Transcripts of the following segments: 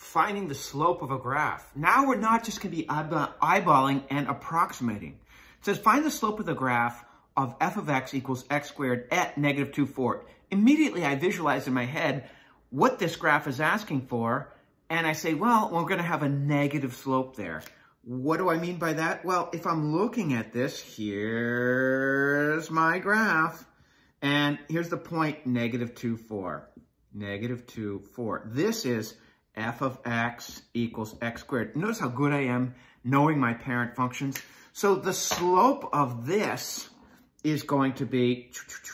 finding the slope of a graph. Now we're not just going to be eyeballing and approximating. It says find the slope of the graph of f of x equals x squared at negative 2, 4. Immediately I visualize in my head what this graph is asking for, and I say, well, we're going to have a negative slope there. What do I mean by that? Well, if I'm looking at this, here's my graph, and here's the point, negative 2, 4. Negative 2, 4. This is f of x equals x squared. Notice how good I am knowing my parent functions. So the slope of this is going to be,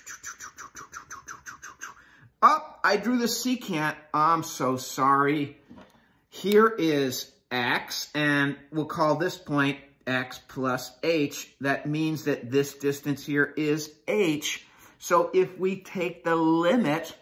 oh, I drew the secant. I'm so sorry. Here is x, and we'll call this point x plus h. That means that this distance here is h. So if we take the limit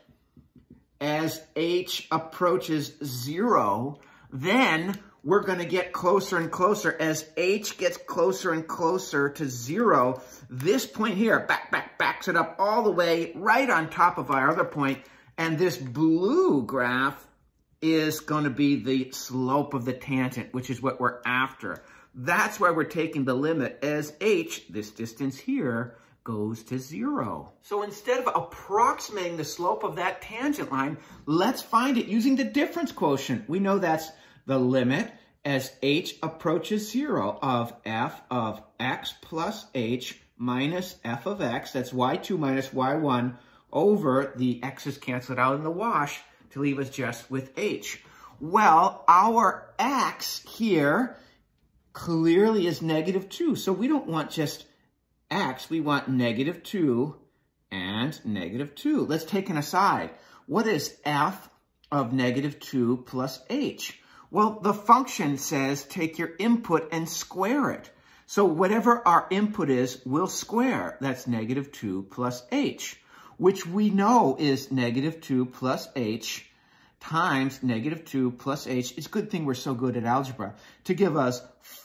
as h approaches 0, then we're going to get closer and closer. As h gets closer and closer to 0, this point here backs it up all the way right on top of our other point. And this blue graph is going to be the slope of the tangent, which is what we're after. That's why we're taking the limit as h, this distance here, goes to 0. So instead of approximating the slope of that tangent line, let's find it using the difference quotient. We know that's the limit as h approaches 0 of f of x plus h minus f of x, that's y2 minus y1, over the x's canceled out in the wash to leave us just with h. Well, our x here clearly is negative 2, so we don't want just x, we want negative 2 and negative 2. Let's take an aside. What is f of negative 2 plus h? Well, the function says take your input and square it. So whatever our input is, we'll square. That's negative 2 plus h, which we know is negative 2 plus h times negative 2 plus h. It's a good thing we're so good at algebra, to give us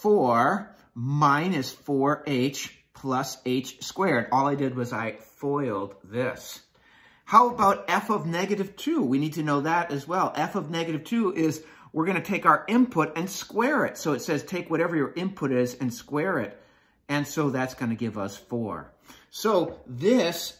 4 minus 4h plus h squared. All I did was I FOILed this. How about f of negative 2? We need to know that as well. F of negative 2 is, we're going to take our input and square it. So it says take whatever your input is and square it. And so that's going to give us 4. So this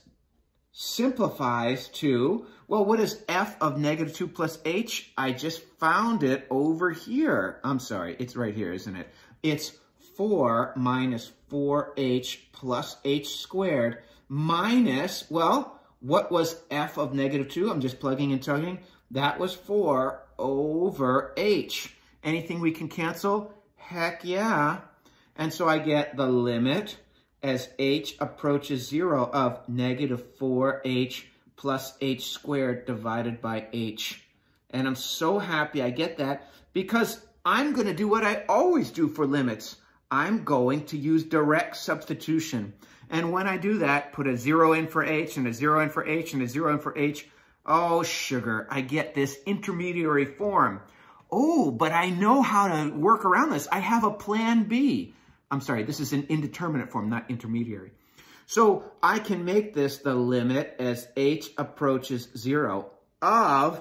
simplifies to, well, what is f of negative 2 plus h? I just found it over here. I'm sorry, it's right here, isn't it? It's 4 minus 4h plus h squared minus, well, what was f of negative 2? I'm just plugging and tugging. That was 4 over h. Anything we can cancel? Heck yeah. And so I get the limit as h approaches 0 of negative 4h plus h squared divided by h. And I'm so happy I get that, because I'm going to do what I always do for limits. I'm going to use direct substitution. And when I do that, put a 0 in for h and a 0 in for h and a 0 in for h. Oh, sugar, I get this intermediary form. Oh, but I know how to work around this. I have a plan B. I'm sorry, this is an indeterminate form, not intermediary. So I can make this the limit as h approaches 0 of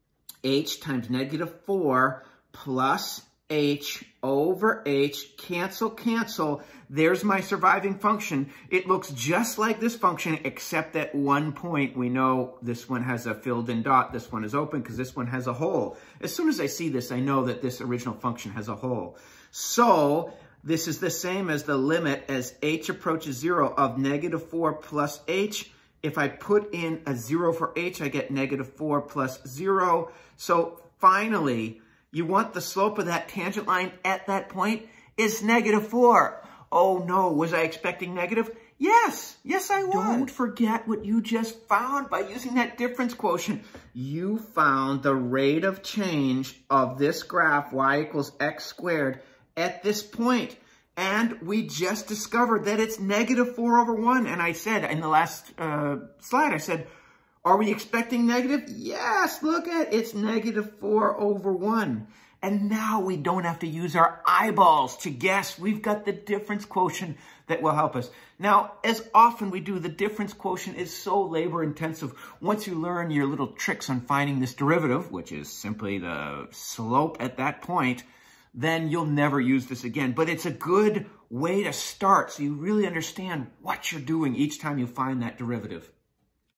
h times negative 4 plus h over h, cancel, cancel. There's my surviving function. It looks just like this function, except at one point we know this one has a filled in dot, this one is open because this one has a hole. As soon as I see this, I know that this original function has a hole. So this is the same as the limit as h approaches 0 of negative 4 plus h. If I put in a 0 for h, I get negative 4 plus 0. So finally, you want the slope of that tangent line at that point is negative 4. Oh no, was I expecting negative? Yes, yes I was. Don't forget what you just found by using that difference quotient. You found the rate of change of this graph, y equals x squared, at this point. And we just discovered that it's negative 4 over 1. And I said in the last slide, I said, are we expecting negative? Yes, look at it. It's negative 4 over 1. And now we don't have to use our eyeballs to guess. We've got the difference quotient that will help us. Now, as often we do, the difference quotient is so labor intensive. Once you learn your little tricks on finding this derivative, which is simply the slope at that point, then you'll never use this again. But it's a good way to start so you really understand what you're doing each time you find that derivative.